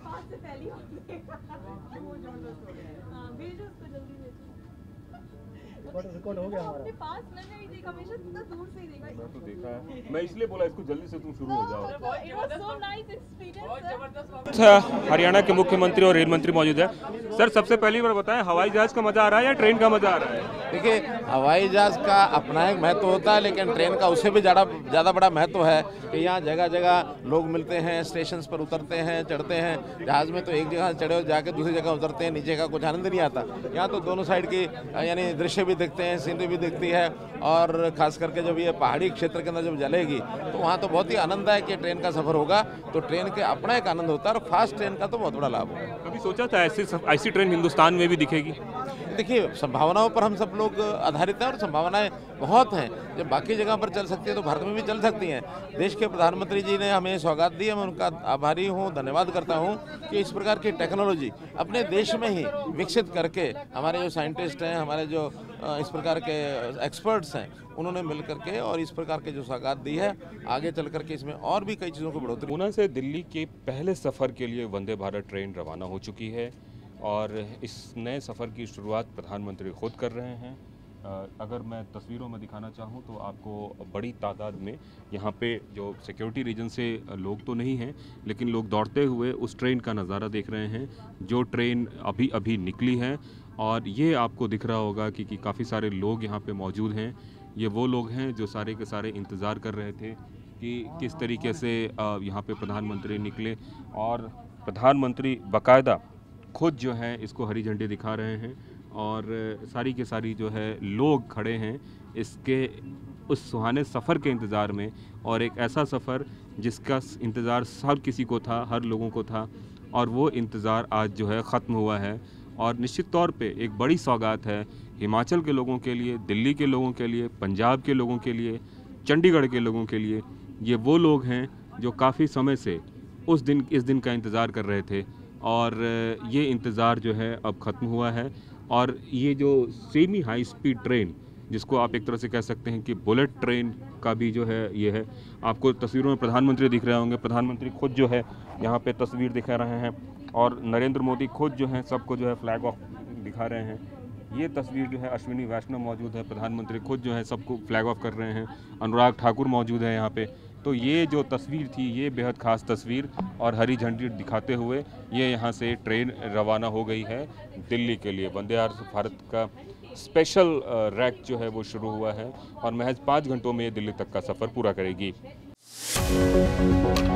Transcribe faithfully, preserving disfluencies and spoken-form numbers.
पास से पहले हाँ भेजो उसको जल्दी भेजो। रिकॉर्ड हो गया हमारा। अपने पास में नहीं देखा, हमेशा इतना दूर से ही देखा। मैं तो देखा है, मैं इसलिए बोला इसको जल्दी से तुम शुरू हो जाओ। It was so nice experience, अच्छा, हरियाणा के मुख्यमंत्री और रेल मंत्री मौजूद है। सर, सबसे पहली बार बताएं, हवाई जहाज का मजा आ रहा है या ट्रेन का मजा आ रहा है? देखिए, हवाई जहाज का अपना एक महत्व होता है, लेकिन ट्रेन का उससे भी ज़्यादा ज़्यादा बड़ा महत्व है कि यहाँ जगह जगह लोग मिलते हैं, स्टेशन पर उतरते हैं, चढ़ते हैं। जहाज़ में तो एक जगह चढ़े हो जाके दूसरी जगह उतरते हैं, नीचे का कुछ आनंद नहीं आता। यहाँ तो दोनों साइड की यानी दृश्य भी दिखते हैं, सीनरी भी दिखती है, और खास करके जब ये पहाड़ी क्षेत्र के अंदर जब जलेगी तो वहाँ तो बहुत ही आनंद है कि ट्रेन का सफ़र होगा, तो ट्रेन के अपना एक आनंद होता है और फास्ट ट्रेन का तो बहुत बड़ा लाभ होगा। कभी सोचा था ऐसी ऐसी ट्रेन हिंदुस्तान में भी दिखेगी? देखिए, संभावनाओं पर हम सब लोग आधारित हैं और संभावनाएं बहुत हैं। जब बाकी जगह पर चल सकती है तो भारत में भी चल सकती हैं। देश के प्रधानमंत्री जी ने हमें सौगात दी है, मैं उनका आभारी हूँ, धन्यवाद करता हूँ कि इस प्रकार की टेक्नोलॉजी अपने देश में ही विकसित करके हमारे जो साइंटिस्ट हैं, हमारे जो इस प्रकार के एक्सपर्ट्स हैं, उन्होंने मिल करके और इस प्रकार के जो सौगात दी है, आगे चल करके इसमें और भी कई चीज़ों को बढ़ोतरी। पूना से दिल्ली के पहले सफ़र के लिए वंदे भारत ट्रेन रवाना हो चुकी है और इस नए सफ़र की शुरुआत प्रधानमंत्री खुद कर रहे हैं। अगर मैं तस्वीरों में दिखाना चाहूँ तो आपको बड़ी तादाद में यहाँ पे जो सिक्योरिटी रीजन से लोग तो नहीं हैं, लेकिन लोग दौड़ते हुए उस ट्रेन का नज़ारा देख रहे हैं जो ट्रेन अभी अभी निकली है। और ये आपको दिख रहा होगा कि, कि काफ़ी सारे लोग यहाँ पे मौजूद हैं। ये वो लोग हैं जो सारे के सारे इंतज़ार कर रहे थे कि किस तरीके से यहाँ पे प्रधानमंत्री निकले, और प्रधानमंत्री बाकायदा खुद जो है इसको हरी झंडी दिखा रहे हैं और सारी के सारी जो है लोग खड़े हैं इसके उस सुहाने सफ़र के इंतज़ार में। और एक ऐसा सफ़र जिसका इंतज़ार हर किसी को था, हर लोगों को था, और वो इंतज़ार आज जो है ख़त्म हुआ है। और निश्चित तौर पे एक बड़ी सौगात है हिमाचल के लोगों के लिए, दिल्ली के लोगों के लिए, पंजाब के लोगों के लिए, चंडीगढ़ के लोगों के लिए। ये वो लोग हैं जो काफ़ी समय से उस दिन इस दिन का इंतज़ार कर रहे थे और ये इंतज़ार जो है अब ख़त्म हुआ है। और ये जो सेमी हाई स्पीड ट्रेन, जिसको आप एक तरह से कह सकते हैं कि बुलेट ट्रेन का भी जो है ये है। आपको तस्वीरों में प्रधानमंत्री दिख रहे होंगे, प्रधानमंत्री खुद जो है यहाँ पे तस्वीर दिखा रहे हैं और नरेंद्र मोदी खुद जो है सबको जो है फ्लैग ऑफ दिखा रहे हैं। ये तस्वीर जो है अश्विनी वैष्णव मौजूद है, प्रधानमंत्री खुद जो है सबको फ्लैग ऑफ कर रहे हैं, अनुराग ठाकुर मौजूद है यहाँ पे। तो ये जो तस्वीर थी ये बेहद ख़ास तस्वीर, और हरी झंडी दिखाते हुए ये यहाँ से ट्रेन रवाना हो गई है दिल्ली के लिए। वंदे भारत का स्पेशल रैक जो है वो शुरू हुआ है और महज पाँच घंटों में दिल्ली तक का सफ़र पूरा करेगी।